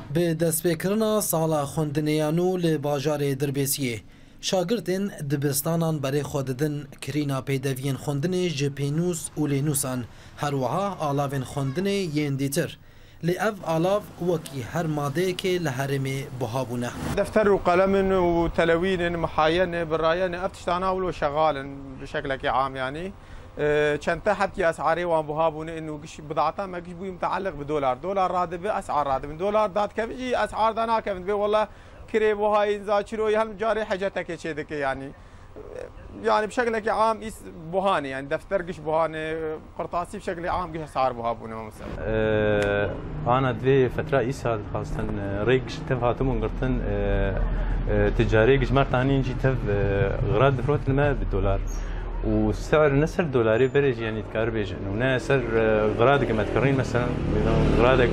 به دەستپێکردنا ساڵا خوێندنەیان و لە باژارê Dirbêsiyê şagirtên dibistanan berê xwe didin kirîna pêdeviyên xwendinê ji pênûs û lênûsan herwiha alavên xwendinê yên dîtir. Lê ev alav wekî her madeyekê li herêmê buha bûne. دفتر وقلم وتلوين محاين براين افتشتانا ولو شغال بشكل عام يعني كان تحت اسعاري وابوهابون انه بضاعتها ما بي متعلق بدولار، دولار راتب اسعار راتب، دولار دات كفي اسعار دانا كفن بي والله كريب وهاي ذاكرو هم جاري حاجتك شيدك يعني بشكل عام اس بوهاني يعني دفتر قش بوهاني قرطاسي بشكل عام قش اسعار بوهابون مثلا. انا دوي فتره ايسا خاصه ريقش تف هاتمون قرتن تجاري قش مرتانين جي تف غراد فروت الماء بالدولار. وسعر نسر دولاري بريج يعني تكار بيج انه نسر غرادك ما تكرين مثلا غرادك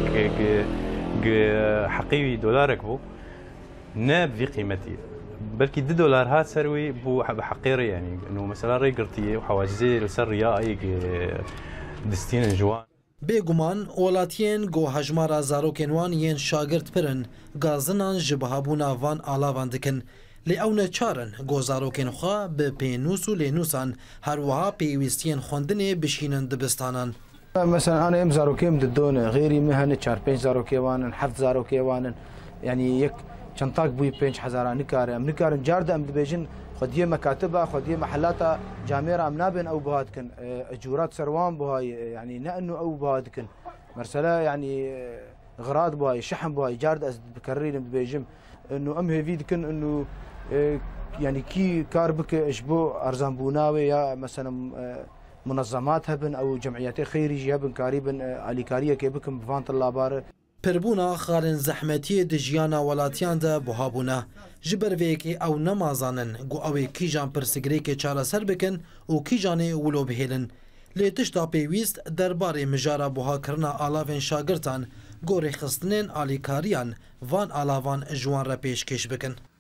حقيقي دولارك بو ناب في قيمتي بلكي $2 هات سروي بو بحقيري يعني انه مثلا ريقرتي وحواجزي لسر رياء دستين جوان بێگومان وڵاتیên گۆ hejmara zarokên wan yên şagirt pirin gazinan ji bihabûna van alavan dikin. Lê ew neçarin got zarokên xwe bi pênûs û lênûsan herwiha pêwîstiyên xwendinê bişînin dibistanan. مثلا انا ام زاروكيم ددون غيري مهنه 4-5 زاروكي وانن 7 زاروكي وانن يعني يك شنطاك بوي 5000 نكار جارده ام دبيجن خديه مكاتبها خديه محلاتها جاميرا امنابن او بهادكن اجورات سروان بهاي يعني نانو او بهادكن مرسله يعني غراد بهاي شحن بهاي جارده از بكرين دبيجم انه ام هيفيدكن انه يعني كي كاربك اشبو ارزان بوناوي يا مثلا منظمات هبن او جمعيات خيريه هبن كاريبن اليكاريه كيبكم بفان طلابار پربونا خالن زحمتیê di jiyana welatiyan de buha bûne ji ber vê yekê ew nemazanin got ew ê kîjan pirsgirêkê çareser bikin û kîjanê wilo bihêlin. Lê tişta pêwîst derbarê mijara buhakirina alavên şagirtan got rêxistinên alîkariyan van alavan ji wan re pêşkêş bikin.